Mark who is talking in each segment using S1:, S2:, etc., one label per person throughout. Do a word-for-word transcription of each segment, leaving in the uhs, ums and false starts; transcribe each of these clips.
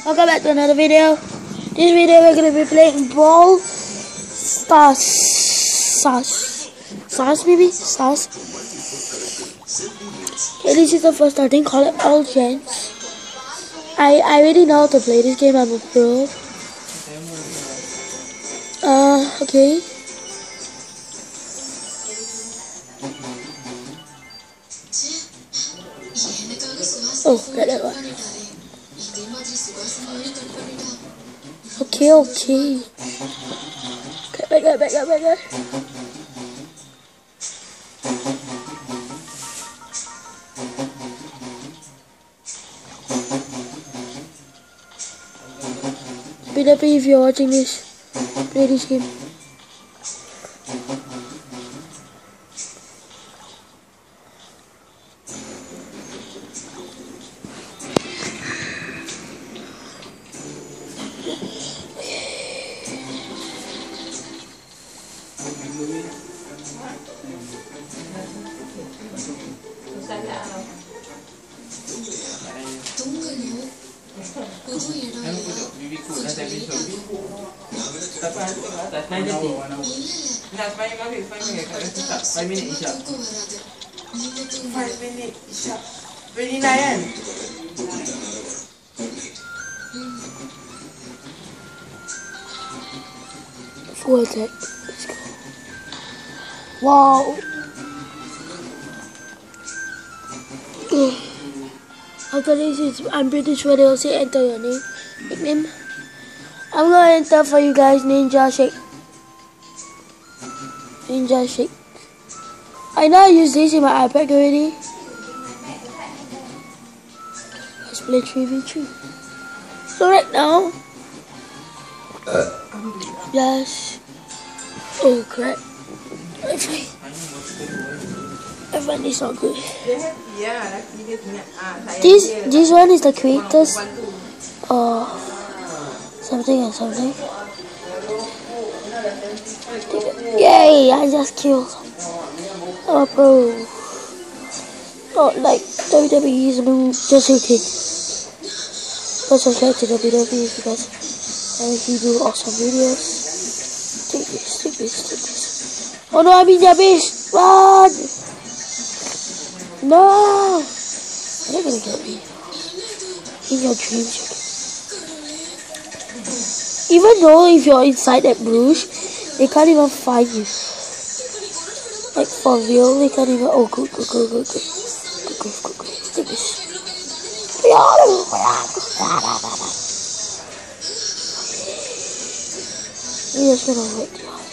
S1: Welcome back to another video. This video we're gonna be playing Brawl Stars. Stars. Stars maybe? Stars. Okay, this is the first I think call it all gens. I I already know how to play this game, I'm a pro. Uh okay. Oh, got that one. Okay, okay. Get back, get back, get back, get back. Be happy if you're watching this. Play this game.
S2: five minit Isyak. five minit Isyak. twenty nine kan?
S1: Full attack. Let's go. Wow. After this is, I'm pretty sure they'll say enter your name, nickname. I'm gonna enter for you guys Ninja Shake. Ninja Shake. I know I use this in my iPad already. Let's play three v three. So right now, yes. Oh crap. I find, I find this not good. This this one is the creators. Uh, something and something. Yay! I just killed. Oh, bro. Not like W W E's new, just okay. Go subscribe to W W E because uh, he do awesome videos. Take this, take this, take this. Oh no, I'm in their base! Run! No! They're gonna get me. In your dreams, you can. Even though if you're inside that bush, they can't even find you. Like for real, they can't even. Oh, good, good, good, good, good. Good, good, good, good. Take this. We're just gonna wait.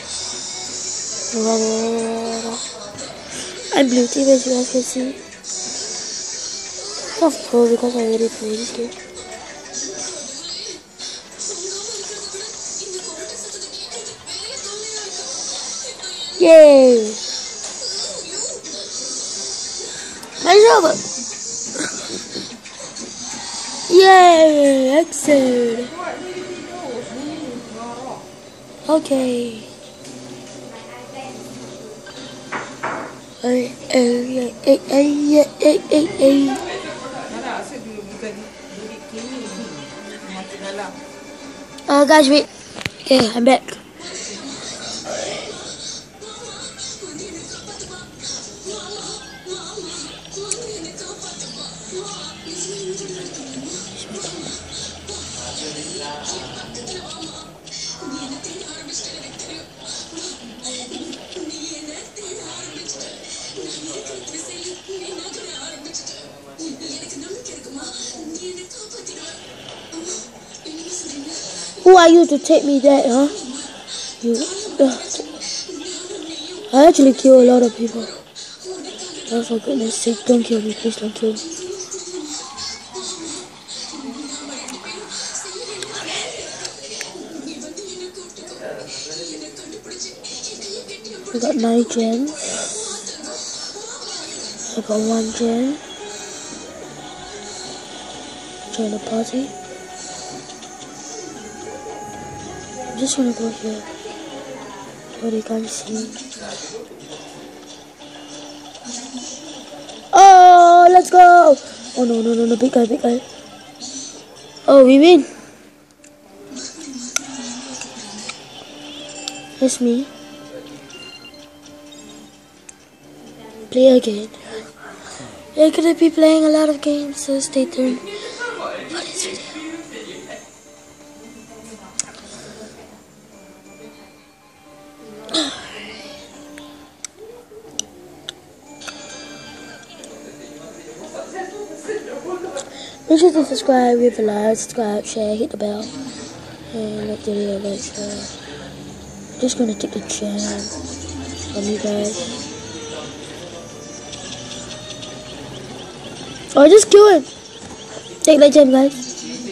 S1: I'm blue team, as you guys can see. Not pro because I already played this game. Yay! Nice job! Yay! Excellent! Okay. Hey, hey, hey, hey, hey, hey, hey. Uh, guys, wait. Okay, I'm back. Who are you to take me there, huh? You. Uh, I actually kill a lot of people. Oh, for goodness sake, don't kill me, please don't kill me. We got nine gens. I got one gen. Join the party. I'm just gonna go here so they can't see me. Oh, let's go! Oh no, no, no, no, big guy, big guy. Oh, we win. It's me. Play again. We're gonna be playing a lot of games, so stay tuned for this video. Make sure to subscribe, leave a like, subscribe, share, hit the bell, and like the video later. Just gonna take the chance from you guys. Or just kill him. Take that gem, guys.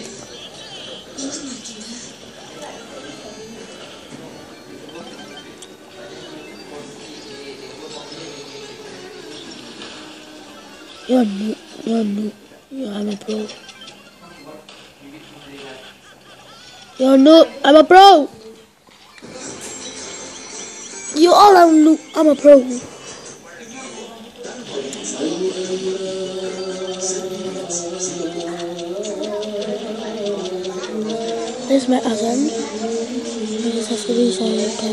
S1: You're a noob. You're a noob. You're, I'm a pro. You're a noob. I'm a pro. You all are noob. I'm a pro. This is my Azan. I just have to do something.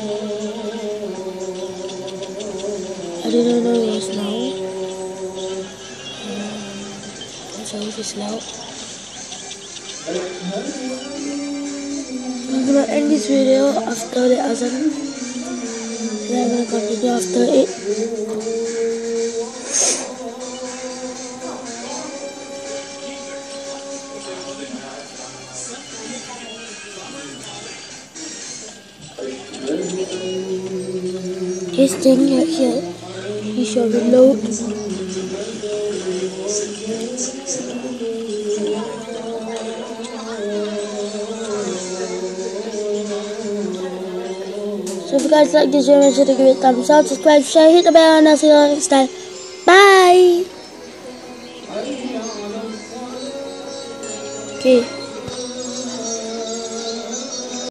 S1: I didn't know this now. Um, so this is loud. I'm gonna end this video after the Azan. Then I'm gonna continue after it. This thing right here, you should reload. So if you guys like this video, make sure to give it a thumbs up, subscribe, share, hit the bell, and I'll see you all next time. Bye! Okay.